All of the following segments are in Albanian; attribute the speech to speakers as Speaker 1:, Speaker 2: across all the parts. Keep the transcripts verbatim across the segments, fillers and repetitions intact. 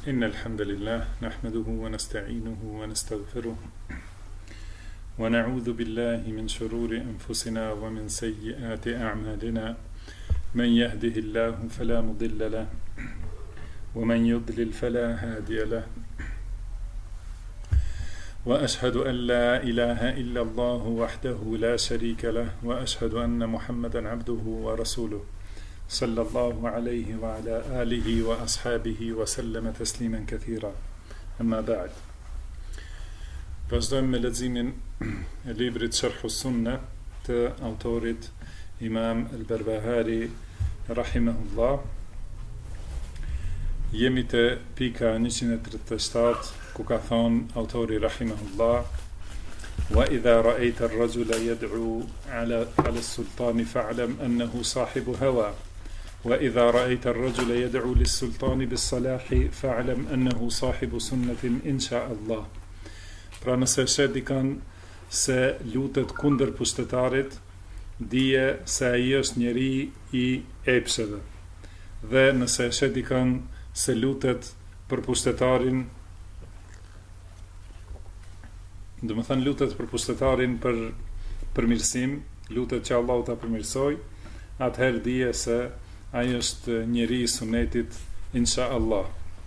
Speaker 1: إن الحمد لله نحمده ونستعينه ونستغفره ونعوذ بالله من شرور أنفسنا ومن سيئات أعمالنا من يهده الله فلا مضل له ومن يضلل فلا هادي له وأشهد أن لا إله إلا الله وحده لا شريك له وأشهد أن محمدا عبده ورسوله صلى الله عليه وعلى آله وأصحابه وسلم تسليما كثيرا أما بعد. Vazhdojmë me leximin e librit Sharh as-Sunnah të autorit Imam al-Barbahari rahimahullah. Jemi te pika njëqind e tridhjetë e shtatë ku ka thonë autori rahimahullah: wa idha ra'ayta ar-rajula yad'u 'ala 'ala as-sultani fa'lam annahu sahibu hawa wa idha ra'ayta ar-rajula yad'u lis-sultani bis-salahi fa'lam annahu sahibu sunnatin insha Allah. Pra nëse shet dikan se lutet kundër pushtetarit, dije se ai është njeri i epsheve. Dhe nëse shet dikan se lutet për pushtetarin, do të thënë lutet për pushtetarin për përmirësim, lutet që Allahu ta përmirësoj, atëherë dije se ai është njeri i sunetit insha Allah.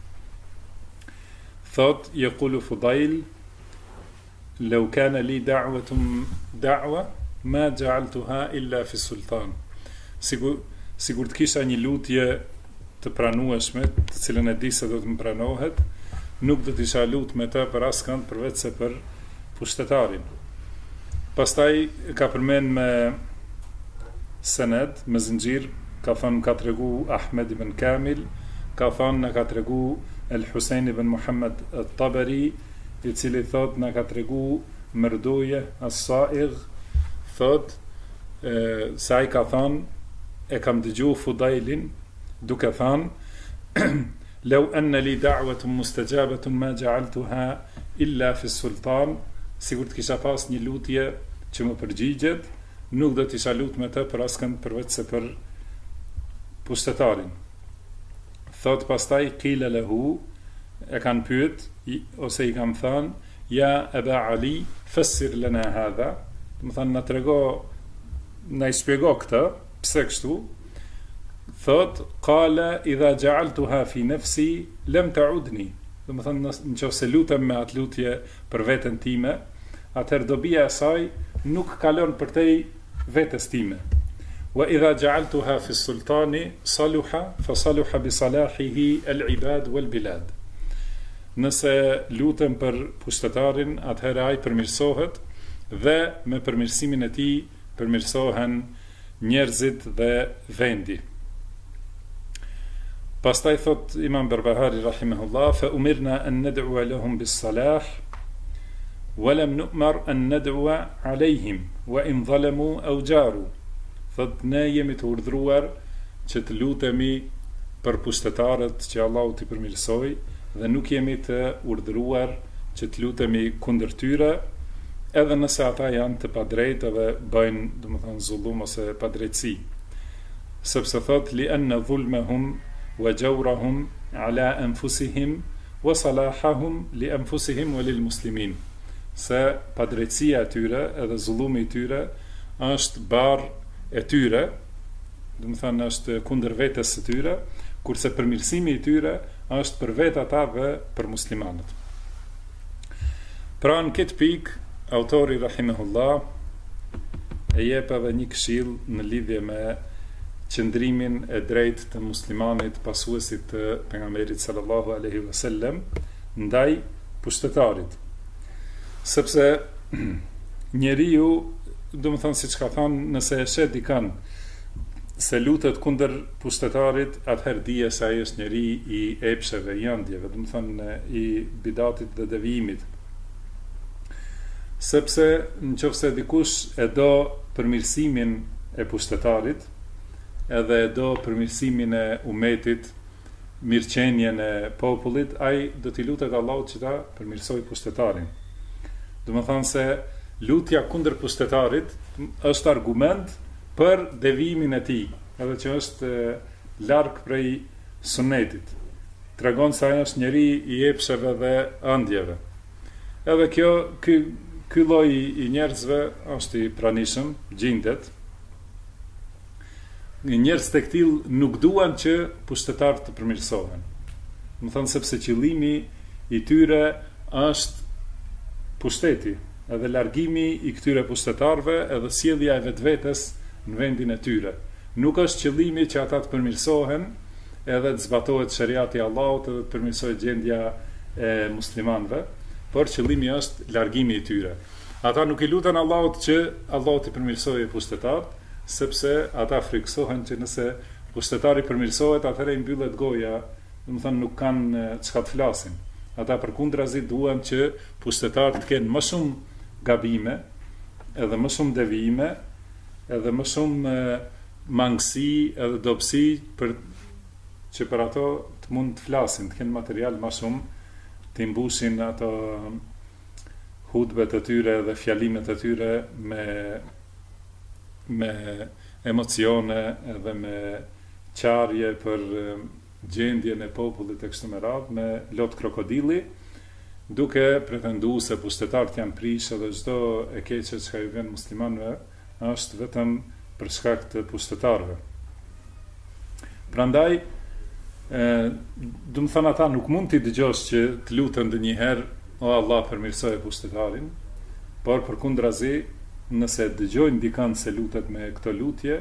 Speaker 1: Thot yaqulu Fudail: لو كان لي دعوة دعوة ما جعلتها إلا في السلطان. Sigur sigur të kisha një lutje të pranueshme, të cilën e di se do të më pranohet, nuk do të isha lut me të për askënd përveç se për pushtetarin. Pastaj ka përmend me sened, me zinxhir, ka thënë ka tregu Ahmed ibn Kamil, ka thënë na ka tregu El Husain ibn Muhammad al-Tabari, i cili thot na ka tregu Mërdoje as-Sa'igh, thot e, se ai ka thënë, e kam dëgju Fudailin duke thënë: law anna li da'watun mustajabatun ma ja'altuha illa fi sultan. Sigur të kisha pas një lutje që më përgjigjet, nuk do të isha lut me të për askënd përveç se për pushtetarin. Thot pastaj qila lahu, e kanë pyet ose i kanë thënë: ja Aba Ali, fassir lana hadha. Do të thënë na trego, na i shpjego këtë, pse kështu? Thot qala idha ja'altuha fi nafsi lam ta'udni. Do të thënë nëse lutem me atë lutje për veten time, atëherë dobia e saj nuk kalon për te vetes time. Wa idha ja'altuha fi sultani saluha fa saluha bi salahihi al-ibad wal bilad. Nëse lutem për pushtetarin, atëherë ai përmirësohet dhe me përmirësimin e tij përmirësohen njerëzit dhe vendi. Pastaj thot Imam Barbahari rahimahullah: fa umirna an nad'u lahum bis-salah wa lam nu'mar an nad'u alayhim wa in zalamu aw jaru. Thot ne jemi të urdhëruar që të lutemi për pushtetarët që Allahu t'i përmirësoj, dhe nuk jemi të urdhëruar që të lutemi kundër tyre, edhe nëse ata janë të padrejtë dhe bëjnë, domethënë, zullum ose padrejtësi. Sepse thot li anna dhulmahum wa jawrahum ala anfusihim wa salahahum li anfusihim wa lil muslimin. Se padrejtësia e tyre edhe zullumi i tyre është barr e tyre, domethënë është kundër vetes së tyre, kurse përmirësimi i tyre është për vetë ata dhe për muslimanët. Pra në këtë pikë, autori rahimahullah e jep edhe një këshill në lidhje me qëndrimin e drejtë të muslimanit pasuesit të pejgamberit sallallahu alaihi wasallam ndaj pushtetarit. Sepse njeriu, domethënë siç ka thënë, nëse e shet dikan se lutet kundër pushtetarit, atëherë dije se ai është njeri i epsheve, i ëndjeve, do të thënë i bidatit dhe devijimit. Sepse nëse dikush e do përmirësimin e pushtetarit, edhe e do përmirësimin e umetit, mirëqenjen e popullit, ai do t'i lutet Allahut që ta përmirësoj pushtetarin. Do të thënë se lutja kundër pushtetarit është argument për devijimin e tij, edhe që është larg prej sunetit. tregon se ai është njeri i epsheve dhe ëndjeve. Edhe kjo, ky, ky lloj i njerëzve është i pranishëm, gjendet. Njerëz të tillë nuk duan që pushtetarët të përmirësohen. Më thënë sepse qëllimi i tyre është pushteti, edhe largimi i këtyre pushtetarëve, edhe sjellja e vetvetes në vendin e tyre. Nuk është qëllimi që ata të përmirësohen, edhe të zbatohet shariati i Allahut, edhe të përmirësohet gjendja e muslimanëve, por qëllimi është largimi i tyre. Ata nuk i lutën Allahut që Allahu të përmirësojë pushtetarët, sepse ata friksohen që nëse pushtetari përmirësohet, atëherë i mbyllet goja, do të thonë nuk kanë çka të flasin. Ata përkundrazi duan që pushtetarët të kenë më shumë gabime, edhe më shumë devijime, edhe më shumë mangësi edhe dobësi për që për ato të mund të flasin, të kenë material më shumë, të mbushin ato hutbet e tyre dhe fjalimet e tyre me me emocione edhe me qarje për gjendjen e popullit e kështu me radhë, me lot krokodili, duke pretenduar se pushtetarët janë prishë dhe çdo e keqe që i vjen muslimanëve është vetëm për shkak të pushtetarëve. Prandaj, do të thonë ata nuk mund t'i dëgjosh që të lutën ndonjëherë o Allah përmirësoje pushtetarin, por përkundrazi nëse dëgjojnë dikant se lutet me këto lutje,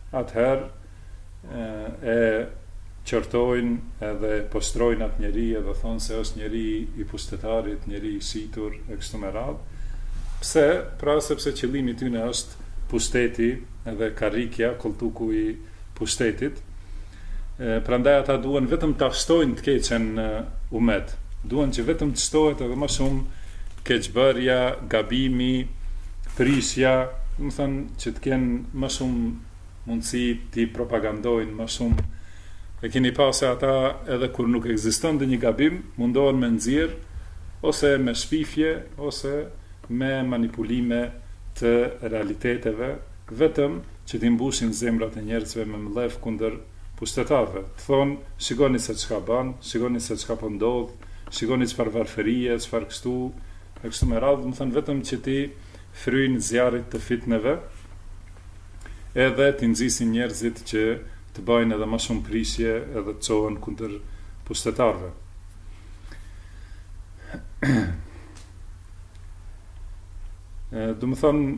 Speaker 1: atëherë e qortojnë edhe postrojnë atë njeri edhe thonë se është njeri i pushtetarit, njeri i shitur e kështu me radhë. Pse? Pra sepse qëllimi i tyre është pushteti edhe karrikja, koltuku i pushtetit. Prandaj ata duan vetëm ta shtojnë të keqen umet. Duan që vetëm të shtohet edhe më shumë keqbërja, gabimi, prishja, do të thonë që të kenë më shumë mundësi të propagandojnë më shumë. E keni pasë ata edhe kur nuk ekziston ndonjë gabim, mundohen me nxjerr ose me shpifje ose me manipulime të realiteteve, vetëm që t'i mbushin zemrat e njerëzve me mllëf kundër pushtetarëve. Të thonë, shikoni se çka bën, shikoni se çka po ndodh, shikoni çfarë varfërie, çfarë kështu, e kështu me radhë, do të thonë vetëm që ti fryjnë zjarrit të fitneve, edhe të nxisin njerëzit që të bëjnë edhe më shumë prishje edhe të çohen kundër pushtetarëve. Do të thonë,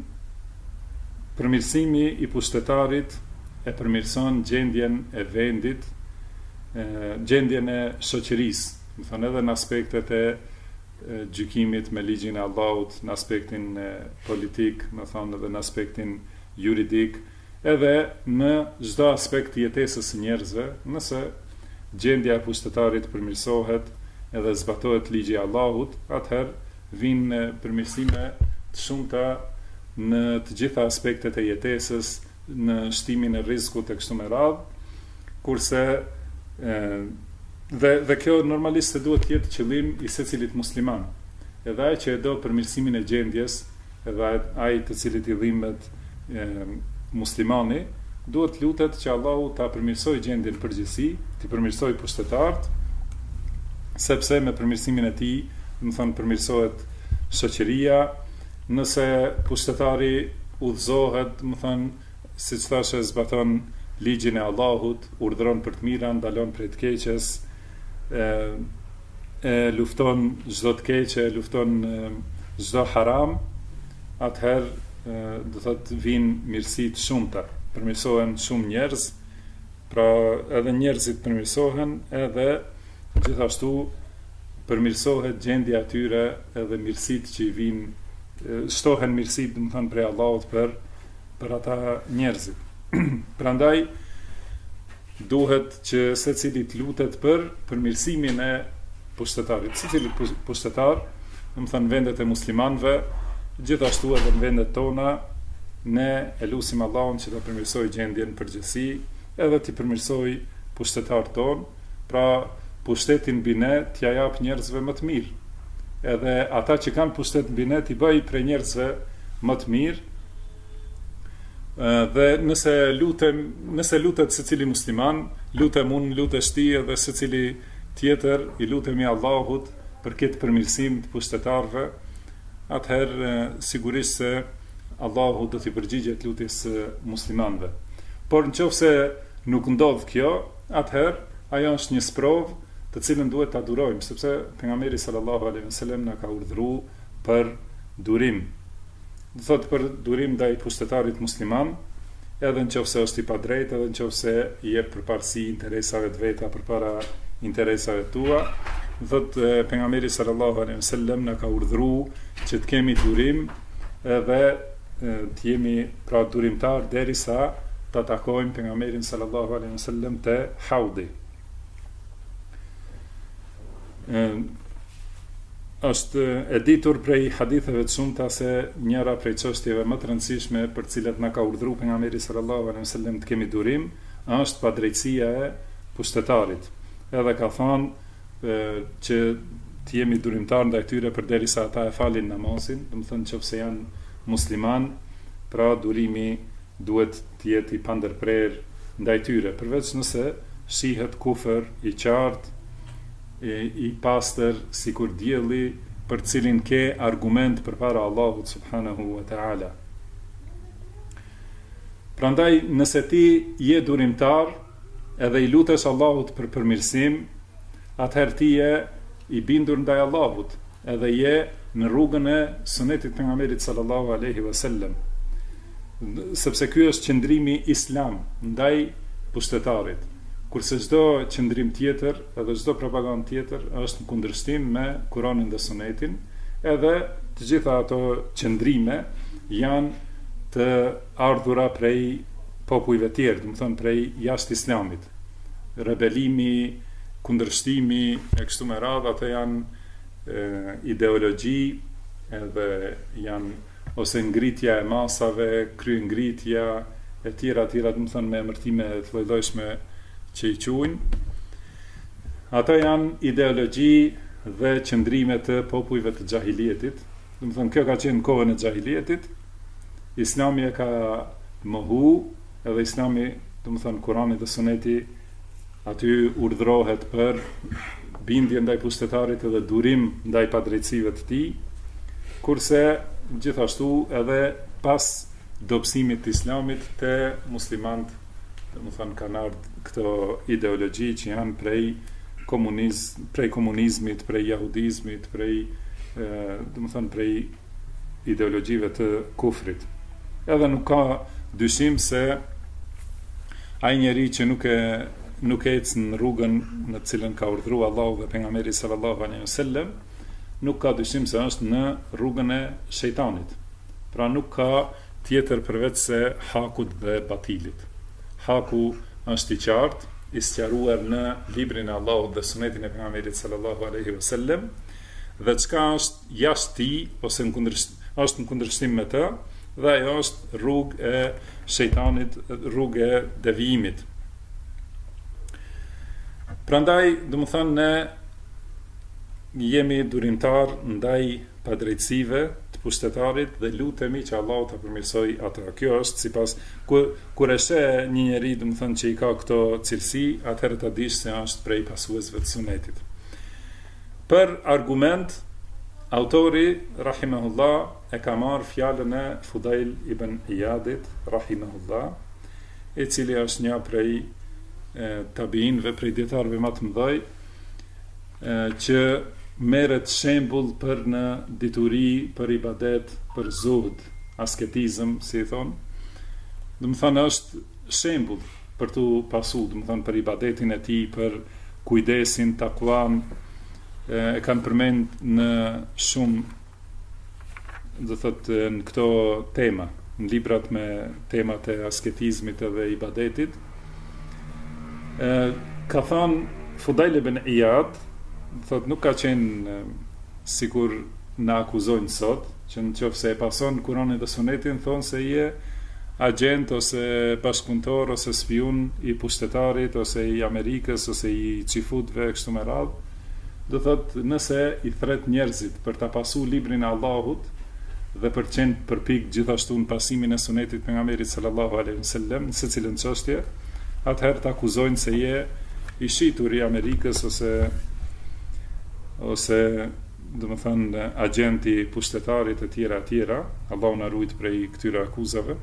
Speaker 1: përmirësimi i pushtetarit e përmirëson gjendjen e vendit, gjendjen e shoqërisë, do të thonë edhe në aspektet e gjykimit me ligjin e Allahut, në aspektin politik, më thonë edhe në aspektin juridik, edhe në çdo aspekt të jetesës së njerëzve, nëse gjendja e pushtetarit përmirësohet edhe zbatohet ligji i Allahut, atëherë vinë përmirësime të shumta në të gjitha aspektet e jetesës, në shtimin e rrezikut e kështu me radhë, kurse e, dhe, dhe kjo normalisht se duhet të jetë qëllim i secilit musliman. Edhe ai që e do përmirësimin e gjendjes, edhe ai të cilit i dhimbet e, muslimani, duhet lutet që Allahu ta përmirësojë gjendjen përgjithësi, të përmirësojë pushtetarët, sepse me përmirësimin e tij, do të thonë përmirësohet shoqëria. Nëse pushtetari udhëzohet, do të thonë, siç thashë, zbaton ligjin e Allahut, urdhëron për të mirën, ndalon prej të keqes, e, e lufton çdo të keqe, lufton çdo haram, atëherë do thotë vinë mirësi të shumta, përmirësohen shumë njerëz, pra edhe njerëzit përmirësohen, edhe gjithashtu përmirësohet gjendja e tyre, edhe mirësitë që i vinë, shtohen mirësitë, do të thonë, prej Allahut për për ata njerëzit. Prandaj duhet që secili të lutet për përmirësimin e pushtetarit. Secili pushtetar, do të thonë, vendet e muslimanëve, gjithashtu edhe në vendet tona, ne e lutim Allahun që të përmirësoj gjendjen përgjithësi, edhe të përmirësoj pushtetarët tonë, pra pushtetin mbi ne t'ja jap njerëzve më të mirë. Edhe ata që kanë pushtet mbi ne t'i bëj prej njerëzve më të mirë, dhe nëse lutem, nëse lutet secili musliman, lutem unë, lutesh ti, edhe secili tjetër i lutemi Allahut për këtë përmirësim të pushtetarëve, atëherë sigurisht se Allahu do t'i përgjigjet lutjes së muslimanëve. Por nëse nuk ndodh kjo, atëherë ajo është një sprovë të cilën duhet ta durojmë, sepse pejgamberi sallallahu alaihi wasallam na ka urdhëruar për durim. Do thotë për durim ndaj pushtetarit musliman, edhe nëse është i padrejtë, edhe nëse i jep përparësi interesave të veta përpara interesave tua. Do thotë pejgamberi sallallahu alaihi wasallam na ka urdhëruar që të kemi durim edhe të jemi pra durimtar derisa ta takojmë pejgamberin sallallahu alaihi wasallam te haudi. Është e ditur prej haditheve të shumta se njëra prej çështjeve më të rëndësishme për të cilat na ka urdhëruar pejgamberi sallallahu alaihi wasallam të kemi durim është padrejtësia e pushtetarit. Edhe ka thënë që të jemi durimtar ndaj tyre përderisa ata e falin namazin, do të thënë nëse janë musliman, pra durimi duhet të jetë i pandërprer ndaj tyre, përveç nëse shihet kufër i qartë, i pastër sikur dielli, për cilin ke argument përpara Allahut subhanahu wa taala. Prandaj nëse ti je durimtar edhe i lutesh Allahut për përmirësim, atëherë ti je i bindur ndaj Allahut, edhe je në rrugën e sunetit pejgamberit sallallahu alaihi wasallam. Sepse ky është qëndrimi islam ndaj pushtetarit. Kurse çdo qëndrim tjetër, edhe çdo propagandë tjetër është në kundërshtim me Kur'anin dhe Sunetin, edhe të gjitha ato qëndrime janë të ardhura prej popujve tjerë, do të thonë prej jashtë islamit. Rebelimi, kundërshtimi e kështu me radhë, ato janë e, ideologji, edhe janë ose ngritja e masave, kryengritja e tjera tjera, do të thonë me emërtime të lloj-llojshme që i quajnë. Ato janë ideologji dhe qëndrime të popujve të xahilietit. Do të thonë kjo ka qenë në kohën e xahilietit. Islami e ka mohu, edhe Islami, do të thonë Kurani dhe Suneti, aty urdhërohet për bindje ndaj pushtetarit edhe durim ndaj padrejtësive të tij, kurse gjithashtu edhe pas dobësimit të Islamit te muslimanët, do të thonë kanë ardhur këto ideologji që janë prej komunizm, prej komunizmit, prej jahudizmit, prej e, do të thonë prej ideologjive të kufrit. Edhe nuk ka dyshim se ai njeri që nuk e nuk ecë në rrugën në të cilën ka urdhëruar Allahu dhe pejgamberi sallallahu alaihi wasallam, nuk ka dyshim se është në rrugën e shejtanit. Pra nuk ka tjetër përveç se hakut dhe batilit. Haku është i qartë, i sqaruar në librin e Allahut dhe sunetin e pejgamberit sallallahu alaihi wasallam, dhe çka është jashtë tij ose në kundërshtim, është në kundërshtim me të, dhe ajo është rrugë e shejtanit, rrugë e devijimit. Prandaj, do të thonë, ne jemi durimtar ndaj padrejtësive të pushtetarit dhe lutemi që Allahu ta përmirësoj ato. Kjo është sipas kur kur e sheh një njeri, do të thonë, që i ka këto cilësi, atëherë ta dish se është prej pasuesve të sunetit. Për argument, autori rahimahullah e ka marrë fjalën e Fudail ibn Iyadit rahimahullah, i cili është një prej tabiinëve, prej dietarëve më të mëdhej, që merret shembull për në dituri, për ibadet, për zuhd, asketizëm, si i thonë. Do të thonë është shembull për tu pasu, do të thonë për ibadetin e tij, për kujdesin, takuan, e kanë përmend në shumë, do thotë, në këto tema, në librat me temat e asketizmit edhe ibadetit. E, ka thënë Fudail ibn Iyad, thot nuk ka qenë sikur na akuzojnë sot, që në qoftë se e pason Kur'anin dhe Sunetin, thonë se je agent ose bashkëpunëtor ose spion i pushtetarit ose i Amerikës ose i çifutëve kështu me radhë. Do thot nëse i thret njerëzit për ta pasu librin e Allahut dhe për të qenë përpik gjithashtu në pasimin e Sunetit pejgamberit sallallahu alaihi wasallam në secilën çështje, atëherë të akuzojnë se je i shitur i Amerikës ose ose do më thënë agenti pushtetarit e tjera e tjera, Allahu na ruajt prej këtyre akuzave.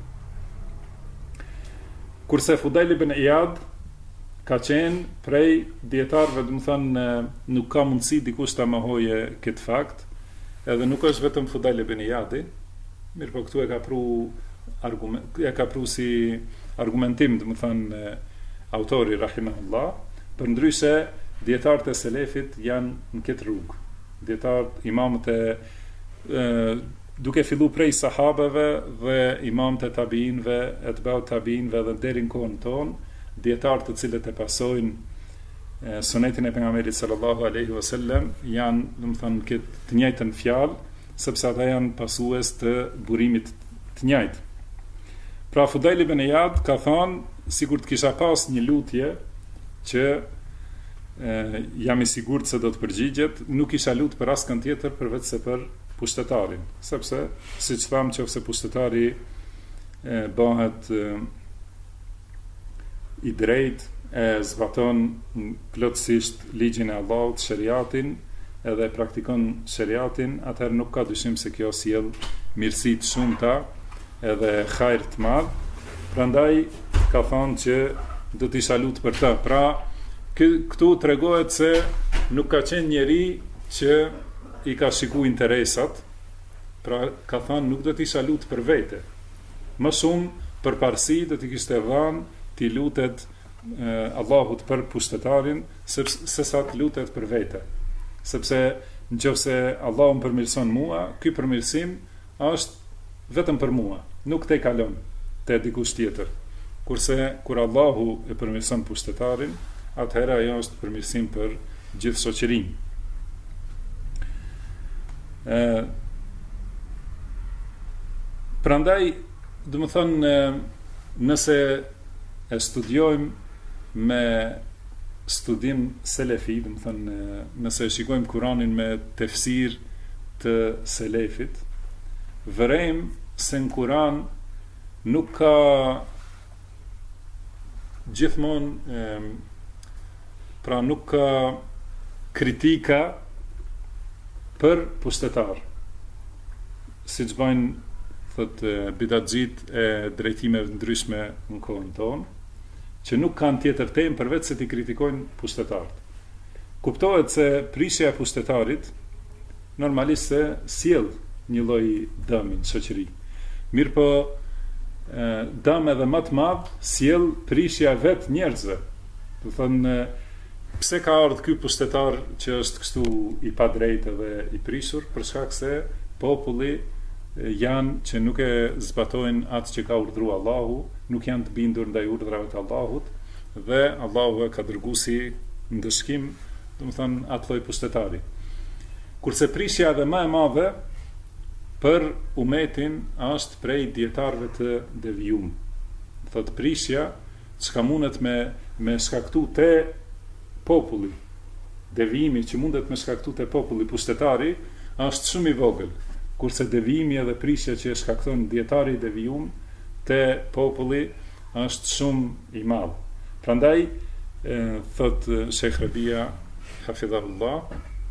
Speaker 1: Kurse Fudajl ibn Iyad ka qenë prej dietarëve, do më thënë nuk ka mundësi dikush ta mohoje këtë fakt, edhe nuk është vetëm Fudajl ibn Iyadi, mirë po këtu e ka pru argument, e ka pru si argumentim, do më thënë autori rahimahullah, përndryshe dietarët e selefit janë në këtë rrugë. Dietarët, imamët e, e duke fillu prej sahabeve dhe imamët e tabiinve, etbau tabiinve dhe deri në kohën tonë, dietarët të cilët e pasojnë e, sunetin e pejgamberit sallallahu alaihi wasallam janë, do të thonë, këtë të njëjtën fjalë, sepse ata janë pasues të burimit të njëjtë. Pra Fudajl ibn Iyad ka thënë, sikur të kisha pas një lutje që e, jam i sigurt se do të përgjigjet, nuk isha lut për askën tjetër përveç se për pushtetarin, sepse siç tham, nëse pushtetari e, bëhet e, i drejt, e zbaton plotësisht ligjin e Allahut, shariatin, edhe praktikon shariatin, atëherë nuk ka dyshim se kjo sjell mirësi të shumta edhe hajër të madh. Prandaj ka thonë që do të isha lut për të. Pra, këtu tregohet se nuk ka qenë njeri që i ka shiku interesat, pra ka thënë nuk do të isha lut për vete. Më shumë për parësi do të kishte dhënë ti lutet eh, Allahut për pushtetarin, se sa të lutet për vete. Sepse nëse Allahu më përmirëson mua, ky përmirësim është vetëm për mua, nuk te kalon te dikush tjetër. Kurse kur Allahu e përmirëson pushtetarin, atëherë ajo është përmirësim për gjithë shoqërinë. Ë Prandaj, do të thonë, nëse e studiojmë me studim selefi, do të thonë, nëse e shikojmë Kur'anin me tefsir të selefit, vërejmë se në Kur'an nuk ka gjithmonë, pra nuk ka kritika për pushtetar, siç bëjnë thot bidatxhit e drejtimeve ndryshme në kohën tonë, që nuk kanë tjetër temë përveç se ti kritikojnë pushtetarët. Kuptohet se prishja e pushtetarit normalisht se sjell një lloj dëmi në shoqëri. Mirë po, dëm edhe më të madh sjell prishja vet njerëzve. Do thonë, pse ka ardhur ky pushtetar që është kështu i padrejtë dhe i prishur, për shkak se populli janë që nuk e zbatojnë atë që ka urdhëruar Allahu, nuk janë të bindur ndaj urdhrave të Allahut, dhe Allahu e ka dërguar si ndëshkim, domethënë atë lloj pushtetari. Kurse prishja edhe më e madhe për umetin është prej dietarëve të devijuar. Thot prishja çka mundet me me shkaktu te populli, devijimi që mundet me shkaktu te populli pushtetari është shumë i vogël. Kurse devijimi edhe prishja që e shkakton dietari i devijuar te populli është shumë i madh. Prandaj thot Sheikh Rabia hafidhahullah,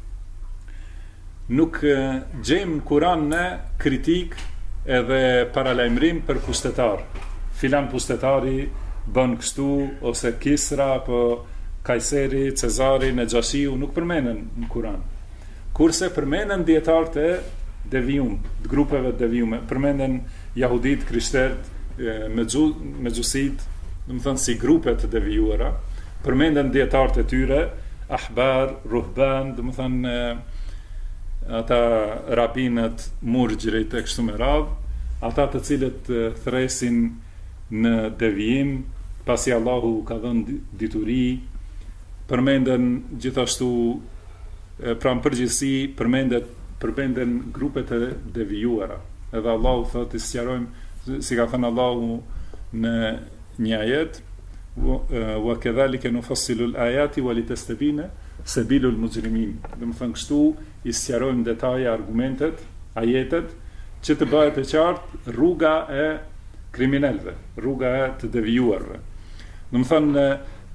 Speaker 1: nuk gjejmë Kur'an në kritik edhe paralajmërim për pushtetar. Filan pushtetari bën kështu, ose Kisra apo Kajseri, Cezari, Nejashiu nuk përmenden në Kur'an. Kurse përmenden dietarët e devijum, të grupeve të devijume, përmenden jahudit, krishterët, mexusit, do të thënë si grupe të devijuara, përmenden dietarët e tyre, ahbar, ruhban, do të thënë ata rabinët, murxhrit e kështu me radhë, ata të cilët thresin në devijim, pasi Allahu ka dhënë dituri, përmenden gjithashtu, pra në përgjithësi përmendet përmenden grupet e devijuara. Edhe Allahu thotë, i sqarojmë, si ka thënë Allahu në një ajet, wa kadhalika nufassilu al-ayati wa litastabina sabilul mujrimin. Do të thënë kështu i sqarojmë detaje, argumentet, ajetet, që të bëhet e qartë rruga e kriminalëve, rruga e të devijuarve. Do të thënë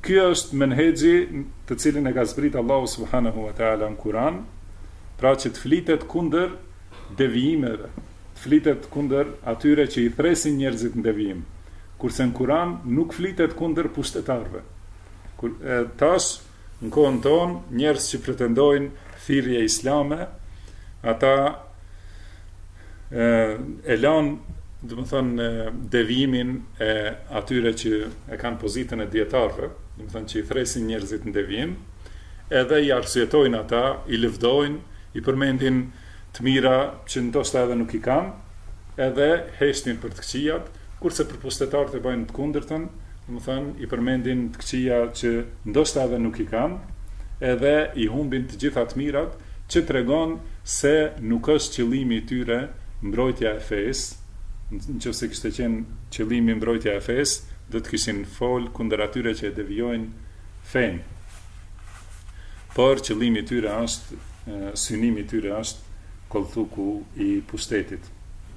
Speaker 1: Ky është menhexhi të cilin e ka zbrit Allahu subhanahu wa taala në Kur'an, pra që të flitet kundër devijimeve, të flitet kundër atyre që i thresin njerëzit në devijim. Kurse në Kur'an nuk flitet kundër pushtetarëve. Kur e, tash në kohën tonë njerëz që pretendojnë thirrje islame, ata e, e lanë, do të thonë, devijimin e atyre që e kanë pozitën e dietarëve, do të thonë që i thresin njerëzit në devijim, edhe i arsyetojnë ata, i lëvdojnë, i përmendin të mira që ndoshta edhe nuk i kanë, edhe heshtin për të këqijat, kurse për pushtetarët e bëjnë të kundërtën, do të thonë i përmendin të këqija që ndoshta edhe nuk i kanë, edhe i humbin të gjitha të mirat, që tregon se nuk është qëllimi i tyre mbrojtja e fesë. Nëse kishte qenë qëllimi mbrojtja e fesë, do të kishin fol kundër atyre që e devijojnë fen. Por qëllimi i tyre është, synimi i tyre është kolltuku i pushtetit.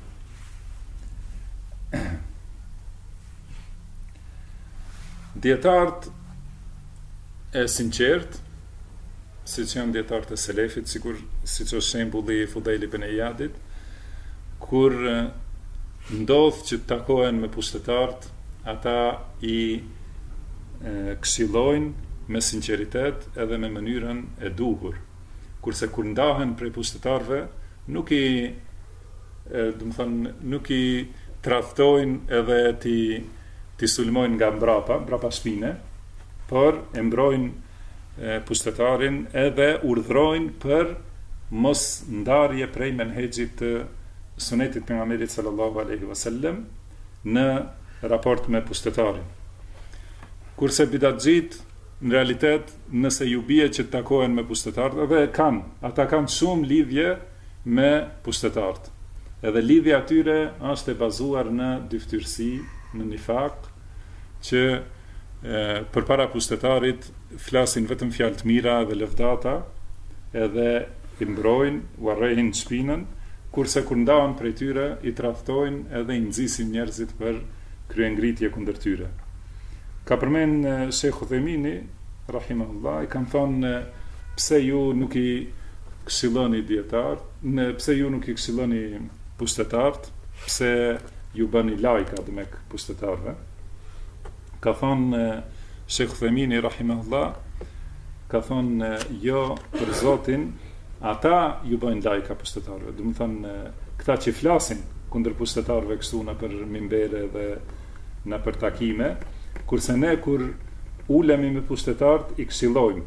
Speaker 1: Dietarët e sinqert, siç janë dietarët e selefit, sikur siç është shembulli i Fudejl ibn Iyadit, kur ndodh që të takohen me pushtetarët, ata i e, këshillojnë me sinqeritet edhe me mënyrën e duhur. Kurse kur ndahen prej pushtetarëve, nuk i e, do të thonë, nuk i tradhtojnë edhe ti ti sulmojnë nga mbrapa, mbrapa shpine, por e mbrojnë e, pushtetarin edhe urdhrojnë për mos ndarje prej menhexhit të sunetit pejgamberit sallallahu alaihi wasallam në raport me pushtetarin. Kurse bidatxhit në realitet, nëse ju bie që të takohen me pushtetarët, edhe kanë, ata kanë shumë lidhje me pushtetarët. Edhe lidhja atyre është e bazuar në dyftyrsi, në nifak, që e, përpara pushtetarit flasin vetëm fjalë të mira dhe lëvdata, edhe i mbrojnë, u arrehin shpinën, kurse kur ndahen prej tyre i tradhtojnë edhe i nxisin njerëzit për kryengritje kundër tyre. Ka përmend Sheikh Uthemini rahimahullah, i kanë thonë pse ju nuk i këshilloni dietar, në pse ju nuk i këshilloni pushtetarët, pse ju bëni lajka dhe me pushtetarëve. Ka thonë Sheikh Uthemini rahimahullah, ka thonë jo për Zotin, ata ju bëjnë lajka pushtetarëve. Do të thonë këta që flasin kundër pushtetarëve kështu në për mimbere dhe në për takime, kurse ne kur ulemi me pushtetarët i këshillojmë.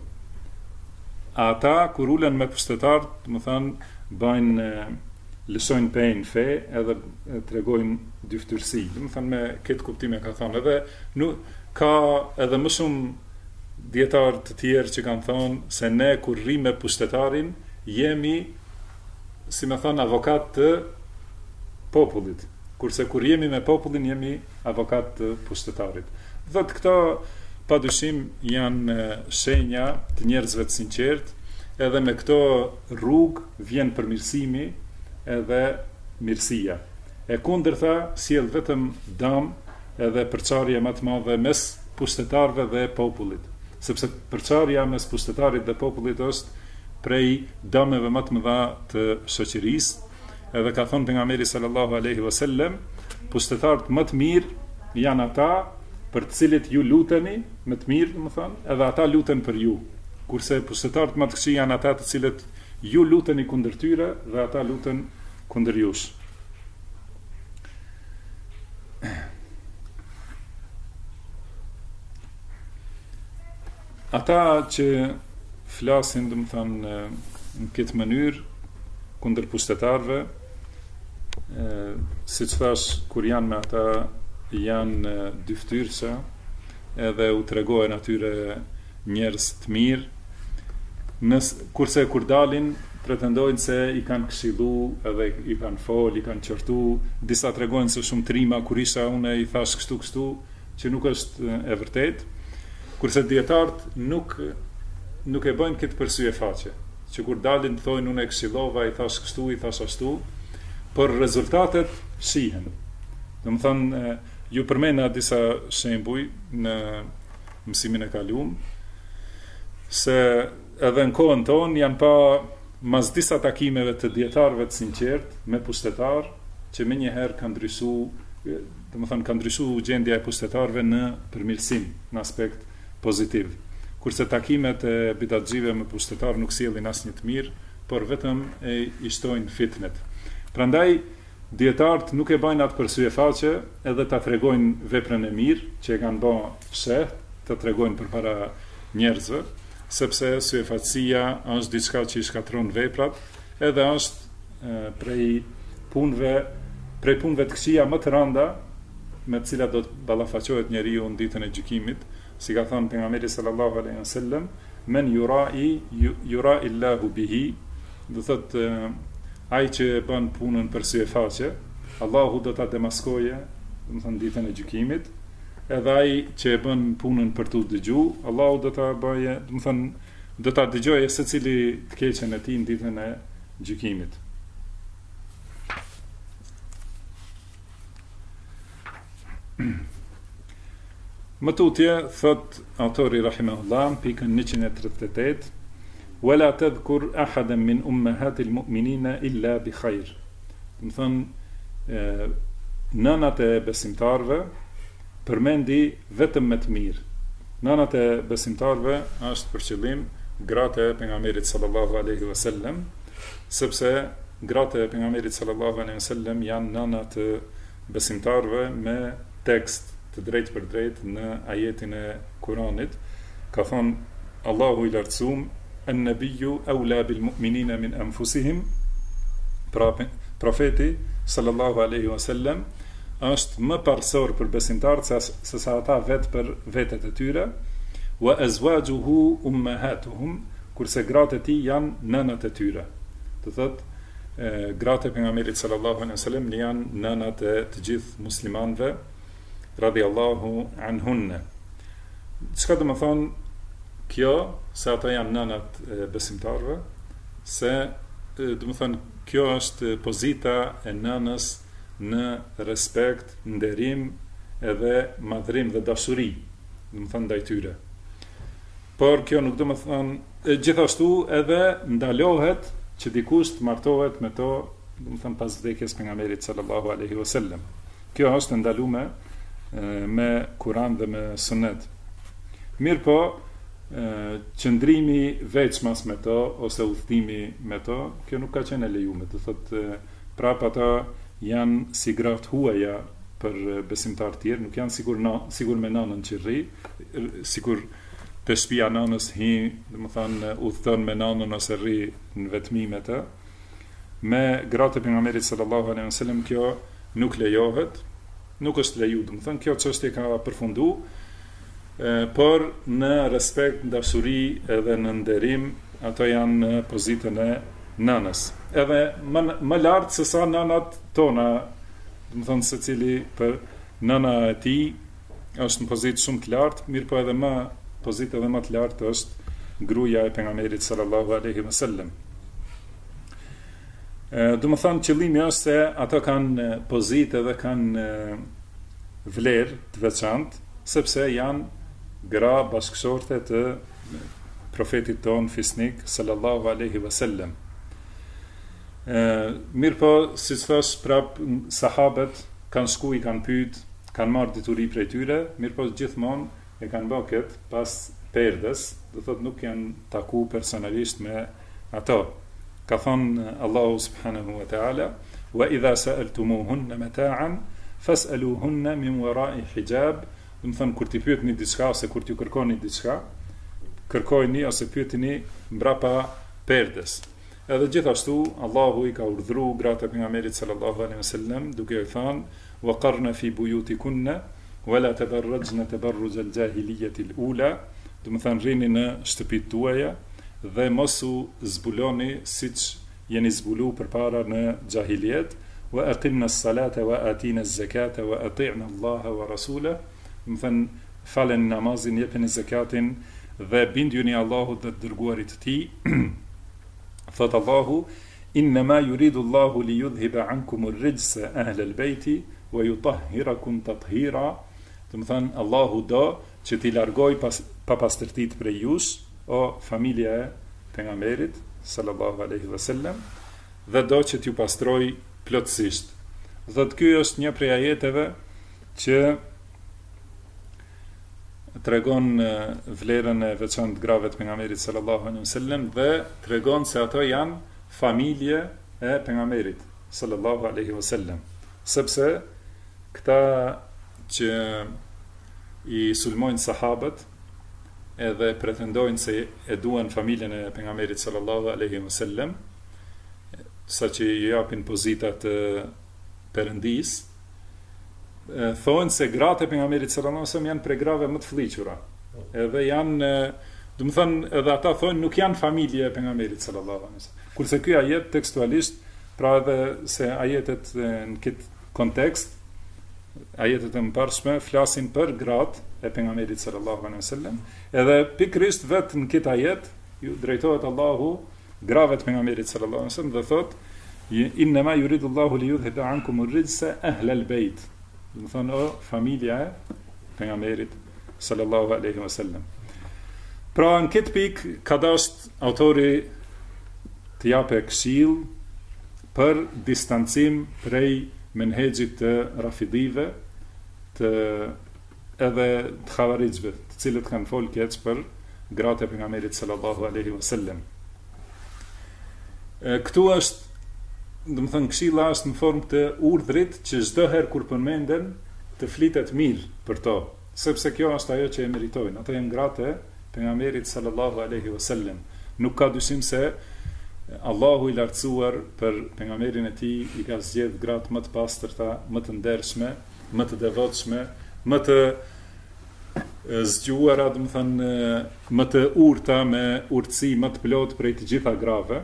Speaker 1: Ata kur ulen me pushtetarët, do të thonë bëjnë lëshojnë pejnë fe edhe tregojnë dyftyrsi. Do të thonë me këtë kuptim e ka thonë, edhe nuk ka edhe më shumë dietarë të tjerë që kanë thonë se ne kur rrim me pushtetarin jemi, si me thonë, avokat të popullit, kurse kur jemi me popullin jemi avokat të pushtetarit. Dhe të këto padyshim janë shenja të njerëzve të sinqert, edhe me këto rrugë vjen përmirësimi edhe mirësia. E kundërta sjell vetëm dëm edhe përçarje më të madhe mes pushtetarëve dhe popullit, sepse përçarja mes pushtetarit dhe popullit është prej dëmeve më të mëdha të shoqërisë, edhe ka thonë pejgamberi sallallahu alaihi wasallam, pushtetarët më të mirë janë ata për të cilët ju luteni më të mirë, do të thonë, edhe ata luten për ju. Kurse pushtetarët më të këqij janë ata të cilët ju luteni kundër tyre dhe ata luten kundër jush. Ata që flasin, do të thonë, në këtë mënyrë kundër pushtetarëve, siç thash, kur janë me ata janë dyftyrsa, edhe u tregojnë atyre njerëz të mirë, nës, kurse kur dalin pretendojnë se i kanë këshillu, edhe i kanë fol, i kanë qortu, disa tregojnë se shumë trima kur isha unë i thash kështu kështu, që nuk është e vërtet, kurse dietarët nuk nuk e bëjnë këtë për sy e faqe, që kur dalin të thojnë unë e këshillova, i thash kështu, i thash ashtu, por rezultatet shihen. Do të thonë, ju përmenda disa shembuj në mësimin e kaluam, se edhe në kohën tonë janë pa mas disa takimeve të dietarëve të sinqert me pushtetar që më njëherë kanë ndryshu, do të thënë kanë ndryshu gjendja e pushtetarëve në përmirësim, në aspekt pozitiv. Kurse takimet e bidatxhive me pushtetar nuk sjellin asnjë të mirë, por vetëm e i shtojnë fitnet. Prandaj dietarët nuk e bajnë atë për syefaqe, edhe ta tregojnë veprën e mirë që e kanë bërë fsheh, ta tregojnë përpara njerëzve, sepse syefaqësia është diçka që i shkatron veprat, edhe është e, prej punëve, prej punëve të këqija më të rënda me të cilat do të ballafaqohet njeriu në ditën e gjykimit, si ka thënë pejgamberi sallallahu alaihi wasallam, men yurai yura illahu bihi, do thotë ai që bën punën për syefaqe, Allahu do ta demaskoje, do të thënë ditën e gjykimit, edhe ai që e bën punën për tu dëgju, Allahu do ta bëje, do të thënë do ta dëgjojë secili të keqen e tij në ditën e gjykimit. Më tutje, thot autori rahimahullah, pikën njëqind e tridhjetë e tetë, wala tadhkur ahadan min ummahatil mu'minina illa bi khair. Do të thënë nënat e besimtarëve përmendi vetëm me të mirë. Nënat e besimtarëve është për qëllim gratë e pejgamberit sallallahu alaihi wasallam, sepse gratë e pejgamberit sallallahu alaihi wasallam janë nëna të besimtarëve me tekst të drejtë për drejtë në ajetin e Kuranit. Ka thonë Allahu i lartësuar, an-nabiyyu awla bil mu'minina min anfusihim, pra profeti sallallahu alaihi wasallam është më parsor për besimtarët se sa ata vetë për vetët e tyre, wa azwajuhu ummahatuhum, kurse gratë e tij janë nënat e tyre. Do thotë gratë e pejgamberit sallallahu alaihi wasallam janë nënat e të gjithë muslimanëve radhiyallahu anhunna. Çka do të thonë kjo, se ata janë nënat e besimtarëve, se do të thonë kjo është pozita e nënës në respekt, nderim edhe madhrim dhe dashuri, do të thonë ndaj tyre. Por kjo nuk do të thonë gjithashtu edhe ndalohet që dikush të martohet me to, do të thonë pas vdekjes pejgamberit sallallahu alaihi wasallam. Kjo është ndaluar me Kur'an dhe me Sunet. Mirë po, qëndrimi veçmas me to ose udhëtimi me to, kjo nuk ka qenë e lejuar. Do thotë prap ata janë si gratë huaja për besimtar të tjerë, nuk janë sigur na, sigur me nanën që rri, sigur të shtëpia nanës hi, domethënë udhëton me nanën ose rri në vetmi me të. Me gratë e pejgamberit sallallahu alaihi wasallam kjo nuk lejohet, nuk është leju, domethënë kjo çështje ka përfundu, por në respekt, dashuri edhe në nderim, ato janë në pozitën e nënës. Edhe më, më lartë se sa nënat tona, do të thonë secili për nëna e tij është në pozitë shumë të lartë, mirë po edhe më pozitë edhe më të lartë është gruaja e pejgamberit sallallahu alaihi wasallam. Do të thonë qëllimi është se ato kanë pozitë edhe kanë vlerë të veçantë, sepse janë gra bashkëshorte të profetit ton fisnik sallallahu alaihi wasallam. Mirë po, si që thash prap, sahabët kanë shku, i kanë pyet, kanë marrë dituri prej tyre, mirë po gjithmonë e kanë bërë këtë pas perdes, do thotë nuk janë taku personalisht me ato. Ka thonë Allahu subhanahu wa ta'ala, wa idha sa'altumuhunna mata'an fas'aluhunna min wara'i hijab. Do të thonë kur ti pyetni diçka ose kur t'ju kërkoni diçka, kërkojini ose pyetini mbrapa perdes. Edhe gjithashtu Allahu i ka urdhëruar gratë e pejgamberit sallallahu alaihi wasallam duke i thënë waqarna fi buyutikunna wala tabarrajna tabarruj al-jahiliyyati al-ula, do të thonë rrini në shtëpitë tuaja dhe mos u zbuloni siç jeni zbulu përpara në xahiliet, wa aqimna as-salata wa atina az-zakata wa ati'na Allaha wa rasulahu, do të thonë falen namazin, jepeni zakatin dhe bindjuni Allahut dhe të dërguarit të tij. Thot Allahu, innama yuridu Allahu li yudhhiba ankum ar-rijsa ahla al-bayti wa yutahhirakum tathira. Do të thënë Allahu do që t'i largoj pas, pa pastërtit prej jush, o familja e pejgamberit sallallahu alaihi wasallam, dhe do që t'ju pastroj plotësisht. Dhe ky është një prej ajeteve që tregon vlerën e veçantë grave të pejgamberit sallallahu alaihi wasallam dhe tregon se ato janë familje e pejgamberit sallallahu alaihi wasallam. Sepse këta që i sulmojnë sahabët edhe pretendojnë se e duan familjen e pejgamberit sallallahu alaihi wasallam, saqë i japin pozitat e perëndis, thonë se gratë e pejgamberit sallallahu alaihi wasallam janë prej grave më të fllihura. Edhe janë, do të thonë, edhe ata thonë nuk janë familje e pejgamberit sallallahu alaihi wasallam. Kurse ky ajet tekstualisht, pra edhe se ajetet në këtë kontekst, ajetet e mëparshme flasin për gratë e pejgamberit sallallahu alaihi wasallam, edhe pikërisht vetë në këtë ajet ju drejtohet Allahu grave të pejgamberit sallallahu alaihi wasallam dhe thotë inna ma yuridu Allahu li yudhhiba ankum ar-rijsa ahla al-bayt. Do të thonë o familja e pejgamberit sallallahu alaihi wasallam. Pra në këtë pikë ka dashur autori të japë këshill për distancim prej menhexhit të rafidive, të edhe të xhavarixhve, të cilët kanë folë keq për gratë e pejgamberit sallallahu alaihi wasallam. Këtu është, do të thënë, këshilla është në formë të urdhrit që çdo herë kur përmenden të flitet mirë për to, sepse kjo është ajo që e meritojnë. Ato janë gratë e pejgamberit sallallahu alaihi wasallam. Nuk ka dyshim se Allahu i lartësuar për pejgamberin e tij i ka zgjedh gratë më të pastërta, më të ndershme, më të devotshme, më të zgjuara, do të thënë, më të urta, me urtësi më të plotë prej të gjitha grave,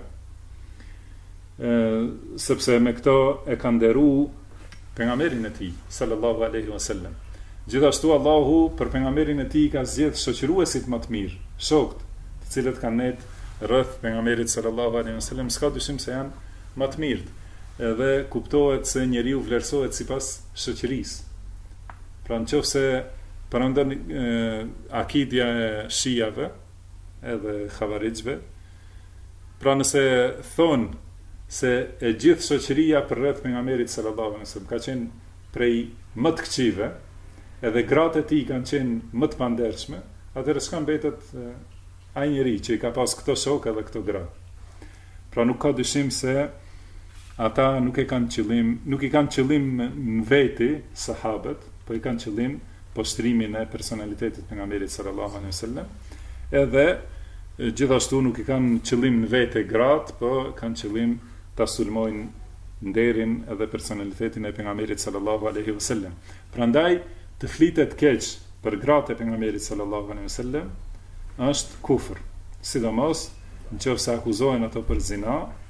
Speaker 1: sepse me këto e ka nderuar pejgamberin e tij sallallahu alaihi wasallam. Gjithashtu Allahu për pejgamberin e tij ka zgjedh shoqëruesit më të mirë, shokët, të cilët kanë net rreth pejgamberit sallallahu alaihi wasallam, s'ka dyshim se janë më të mirët. Edhe kuptohet se njeriu vlerësohet sipas shoqërisë. Pra nëse përndon akidja e shijave edhe xhavarixhve, pra nëse thon se e gjithë shoqëria për rreth pejgamberit sallallahu alaihi wasallam ka qenë prej më të këqive, edhe gratë e tij kanë qenë më të pandershme, atëherë s'ka mbetet ai njeri që i ka pas këto shok edhe këto gra. Pra nuk ka dyshim se ata nuk e kanë qëllim, nuk i kanë qëllim në veti sahabët, po i kanë qëllim poshtrimin e personalitetit pejgamberit sallallahu alaihi wasallam. Edhe gjithashtu nuk i kanë qëllim në vete gratë, po kanë qëllim ta sulmojnë nderin edhe personalitetin e pejgamberit sallallahu alaihi wasallam. Prandaj të flitet keq për gratë e pejgamberit sallallahu alaihi wasallam është kufër, sidomos nëse akuzohen ato për zina,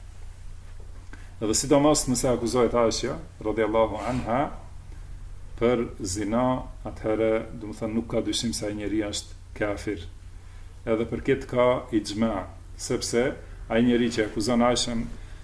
Speaker 1: edhe sidomos nëse akuzohet Aisha radhiyallahu anha për zina, atëherë do të thënë nuk ka dyshim se ai njeri është kafir. Edhe për këtë ka ixhma, sepse ai njeri që akuzon Aishën,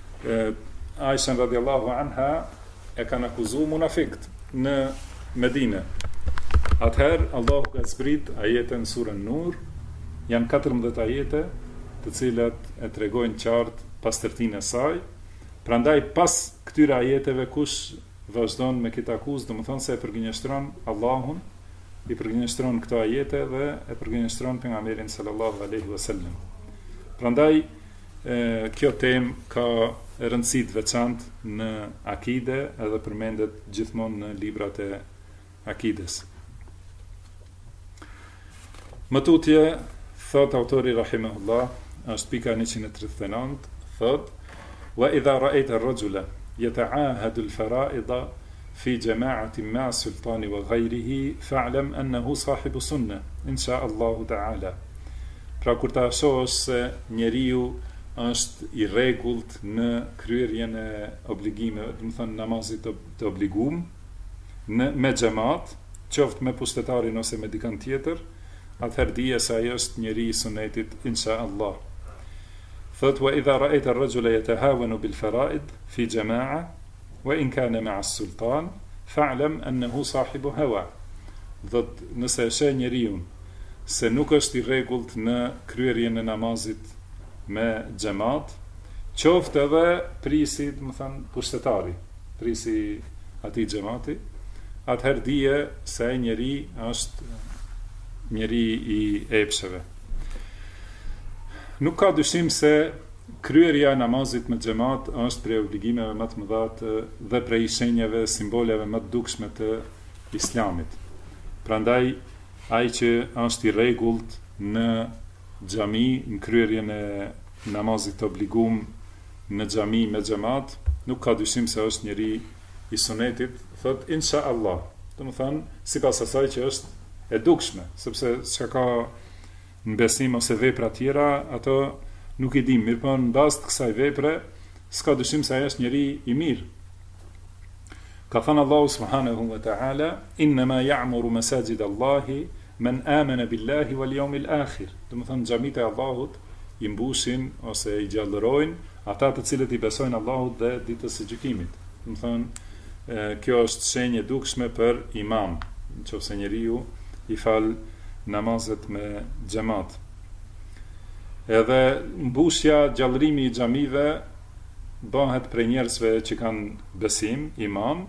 Speaker 1: Aishën radhiyallahu anha e kanë akuzuar munafikt në Medinë. Atëherë Allahu ka zbrit ajetën surën Nur, janë katërmbëdhjetë ajete të cilat e tregojnë qartë pastërtinë e saj. Prandaj pas këtyre ajeteve kush vazhdon me këtë akuzë, do të thonë se e përgënjeshtron Allahun, i përgënjeshtron këto ajete dhe e përgënjeshtron pejgamberin sallallahu alaihi wasallam. Prandaj kjo temë ka rëndësi të veçantë në akide edhe përmendet gjithmonë në librat e akides. Më tutje thot autori rahimahullah, është pika njëqind e tridhjetë e nëntë, thot wa idha ra'ayta ar-rajula yata'ahadu al-fara'ida fi jama'atin ma'a sultani wa ghayrihi fa'lam annahu sahibu sunnah insha Allahu ta'ala. Pra kur ta shohësh se njeriu është i rregullt në kryerjen e obligimeve, do të thënë namazit të obliguar në me xhamat, qoftë me pushtetarin ose me dikën tjetër, atëherë dije se ai është njeri i sunetit insha Allah. Thot wa idha ra'ayta ar-rajula yatahawanu bil fara'id fi jama'a wa in kana ma'a as-sultan fa'lam annahu sahibu hawa. dhët nëse e sheh njeriu se nuk është i rregullt në kryerjen e namazit me xhamat, qoftë edhe prisi, do të thënë pushtetari, prisi atij xhamati, atëherë dije se ai njeri është njeri i epsheve. Nuk ka dyshim se kryerja e namazit me xhamat është prej obligimeve më të mëdha dhe prej shenjave, simboleve më të dukshme të Islamit. Prandaj ai që është i rregullt në xhami, në kryerjen e namazit të obliguar në xhami me xhamat, nuk ka dyshim se është njeri i sunetit, thot insha Allah. Do të thënë sipas asaj që është e dukshme, sepse çka ka në besim ose vepra tjera, ato nuk i dim, mirë po në bazë të kësaj vepre, s'ka dyshim se ai është njeri i mirë. Ka thënë Allahu subhanahu wa ta'ala, innama ya'muru masajid Allahi man amana billahi wal yawmil akhir. Do të thënë xhamit e Allahut i mbushin ose i gjallërojnë ata të cilët i besojnë Allahut dhe ditës së gjykimit. Do të thënë kjo është shenjë e dukshme për imam, nëse njeriu i fal namazet me xhamat. Edhe mbushja, gjallërimi i xhamive bëhet prej njerëzve që kanë besim, iman,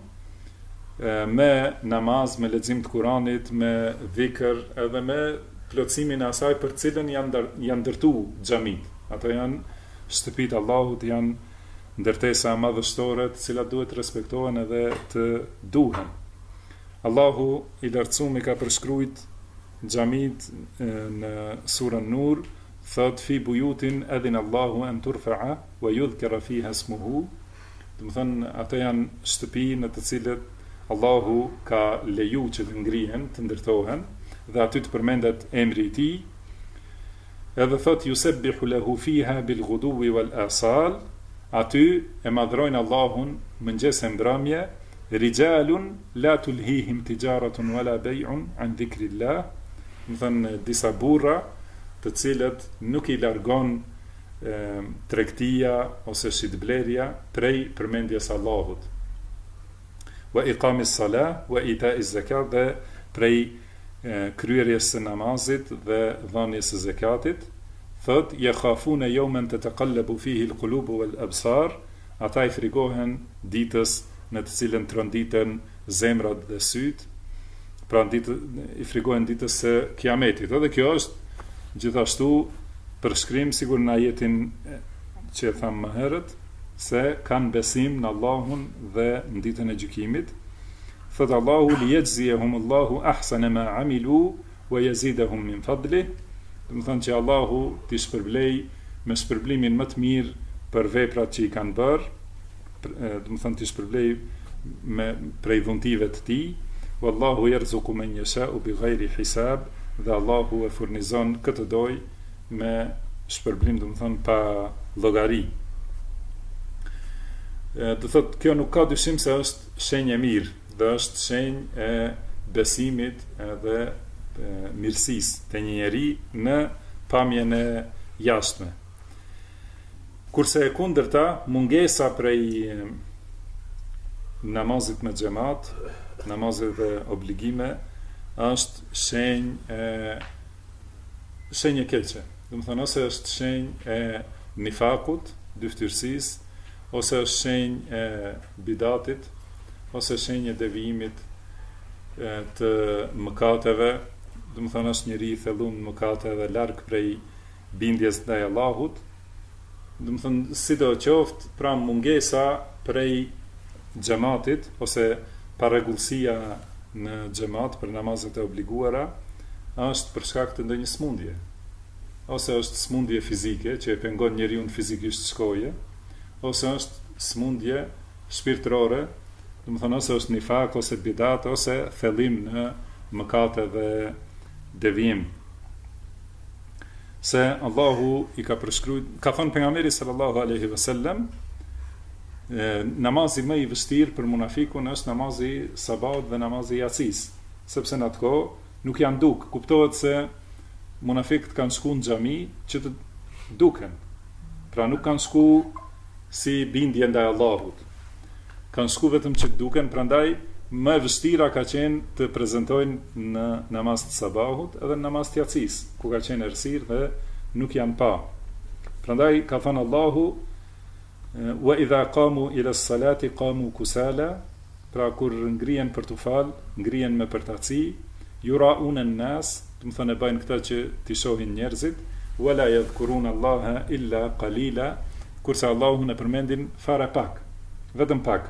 Speaker 1: me namaz, me lexim të Kuranit, me dhikr, edhe me plotësimin e asaj për cilën janë janë ndërtuar xhamit. Ato janë shtëpitë Allahut, janë ndërtesa madhështore të cilat duhet respektohen edhe të duhen. Allahu i lartësuar ka përshkruajt xhamit në surën Nur, thot fi bujutin edhin Allahu an turfa'a wa yudhkara fiha ismuhu. Do të thënë ato janë shtëpi në të cilët Allahu ka leju që të ngrihen, të ndërtohen dhe aty të përmendet emri i tij. Edhe thot yusabbihu lahu fiha bil ghuduwi wal asal, aty e madhrojnë Allahun mëngjes e mbrëmje, rijalun la tulhihim tijaratun wala bay'un an dhikrillah. Do thënë disa burra të cilët nuk i largon e, tregtia ose shitblerja prej përmendjes Allahut. Wa iqamis salah wa ita'iz zakat, dhe prej e, kryerjes së namazit dhe dhënies së zakatit. Thot yakhafuna yawman tataqallabu fihi al-qulubu wal-absar, ata i frigohen ditës në të cilën tronditen zemrat dhe syt. Pra ditë i frigohen ditës së Kiametit. Edhe kjo është gjithashtu përshkrim sigur në ajetin që e thamë më herët, se kanë besim në Allahun dhe në ditën e gjykimit. Thot Allahu li yajziyahum Allahu ahsana ma amilu wa yazidahum min fadlih. Do të thonë që Allahu t'i shpërblej me shpërblimin më të mirë për veprat që i kanë bërë, do të thonë t'i shpërblej me prej dhuntive të tij. Wallahu yarzuqu man yasha'u bighayri hisab, dhe Allahu e furnizon këtë doj me shpërblim, do të thonë pa llogari. Do thotë kjo nuk ka dyshim se është shenjë e mirë dhe është shenjë e besimit edhe mirësisë të një njeri në pamjen e jashtme. Kurse e kundërta, mungesa prej namazit me xhamat, namazet dhe obligime, është shenjë e shenjë e keqe. Do të thonë ose është shenjë e nifakut, dyftyrësisë, ose është shenjë e bidatit, ose shenjë e devijimit e, të mëkateve. Do të thonë është njeri i thellum në mëkate dhe larg prej bindjes ndaj Allahut. Do të thonë sidoqoftë, pra mungesa prej xhamatit ose parregullësia në xhamat për namazet e obliguara është për shkak të ndonjë smundje, ose është smundje fizike që e pengon njeriu fizikisht shkoje, ose është smundje shpirtërore, do të thonë ose është nifak ose bidat ose thellim në mëkate dhe devijim. Se Allahu i ka përshkruajtur, ka thënë pejgamberi sallallahu alaihi wasallam, namazi më i vështirë për munafikun është namazi sabat dhe namazi jacis, sepse në atë kohë nuk janë duk. Kuptohet se munafikët kanë shku në xhami që të duken, pra nuk kanë shku si bindje ndaj Allahut, kanë shku vetëm që të duken. Prandaj më e vështira ka qenë të prezantojnë në namaz të sabahut edhe në namaz të jacis, ku ka qenë errësirë dhe nuk janë pa. Prandaj ka thënë Allahu: wa idha qamu ila s-salati qamu kusala, pra kur ngrihen për të fal, ngrihen me përtaci, yura'un an-nas, do të thonë bëjnë këtë që t'i shohin njerëzit, wala yadhkuruna Allaha illa qalila, kurse Allahun e përmendin fare pak, vetëm pak.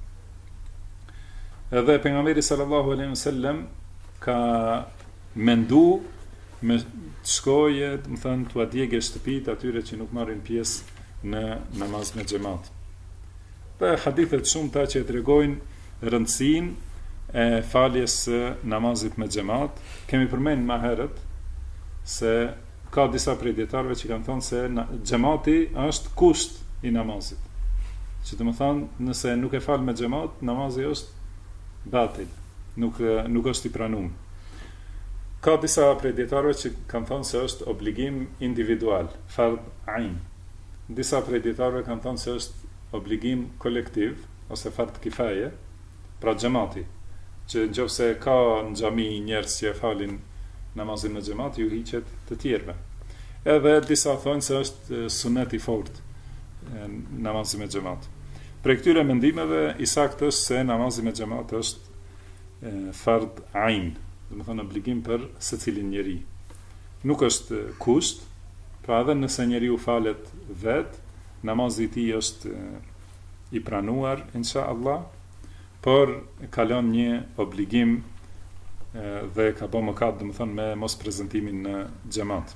Speaker 1: Edhe pejgamberi sallallahu alaihi wasallam ka mendu me shkoje, do të thënë, t'u djegë shtëpitë atyre që nuk marrin pjesë në namaz me xhamat. Dhe hadithet shumëta që tregojnë rëndësinë e faljes së namazit me xhamat, kemi përmendur më herët se ka disa prej dietarëve që kanë thënë se xhamati është kusht i namazit. Që do të thonë, nëse nuk e fal me xhamat, namazi është batil, nuk nuk është i pranuar. Ka disa prej dietarëve që kanë thënë se është obligim individual, fard ain. Disa prej dietarëve kanë thënë se është obligim kolektiv ose fard kifaje, pra xhamati, që nëse ka në xhami njerëz që e falin namazin me xhamat, ju hiqet të tjerëve. Edhe disa thonë se është sunet i fortë namazi me xhamat. Për këtyre mendimeve i saktë është se namazi me xhamat është fard ain, do të thonë obligim për secilin njeri. Nuk është kusht, pra edhe nëse njeriu falet vet, namazi i tij është i pranuar inshallah, por ka lënë një obligim dhe ka bërë mëkat, do të thonë, me mos prezantimin në xhamat.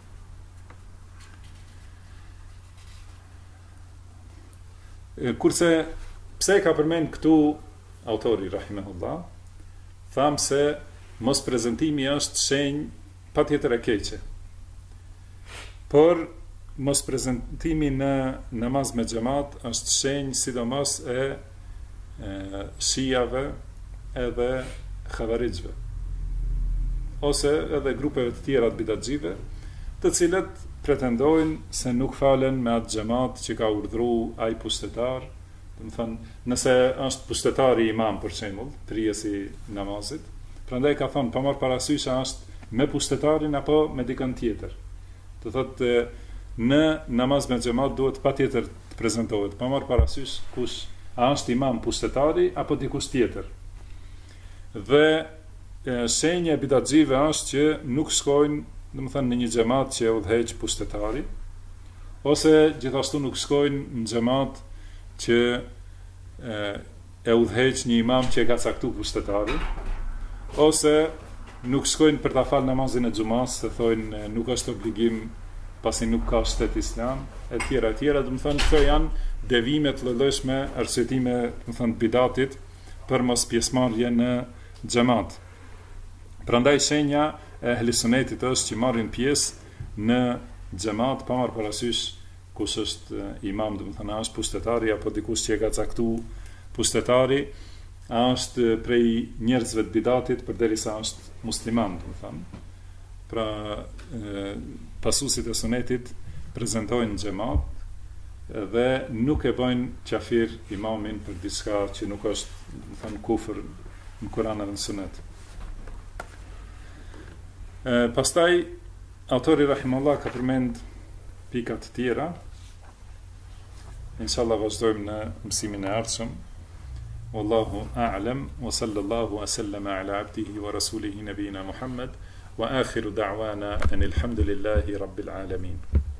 Speaker 1: Kurse pse ka përmend këtu autori rahimahullah, tham se mos prezantimi është shenjë patjetër e keqe. Por mos prezantimi në namaz me xhamat është shenjë sidomos e, e shijave edhe xhavarixhve, ose edhe grupeve të tjera të bidatxive, të cilët pretendojnë se nuk falen me atë xhamat që ka urdhëruar ai pushtetar, do të thonë, nëse është pushtetari imam për shembull, trijesi namazit, prandaj ka thonë pa marr parasysh a është me pushtetarin apo me dikën tjetër. Do thotë në namaz me xhamat duhet patjetër të prezantohet pa marr parasysh kush, a është imam pushtetari apo dikush tjetër. Dhe shenja e bidatxive është që nuk shkojnë, do të thënë, në një xhamat që e udhëheq pushtetari, ose gjithashtu nuk shkojnë në xhamat që e, e udhëheq një imam që e ka caktuar pushtetari, ose nuk shkojnë për ta fal namazin e xumas, se thonë nuk është obligim pasi nuk ka shtet islam, e tjera e tjera, do të thënë, këto janë devime të llojshme, arsyetime, do të thënë, bidatit për mos pjesëmarrje në xhamat. Prandaj shenja e ehli sunetit është që marrin pjesë në xhamat pa marrë parasysh kush është imam, do të thënë, a është pushtetari apo dikush që e ka caktuar pushtetari, a është prej njerëzve të bidatit përderisa është musliman, do të thënë. Pra e, pasuesit e sunetit prezantojnë xhamat dhe nuk e bëjnë qafir imamin për diçka që nuk është, do të thënë, kufër në Kur'an dhe në sunet. E, pastaj autori rahimahullah ka përmend pika të tjera. Inshallah vazhdojmë në mësimin e ardhshëm. Wallahu a'lam wa sallallahu wa sallama ala abdihi wa rasulihi nabiyina Muhammad wa akhiru da'wana anil hamdulillahi rabbil alamin.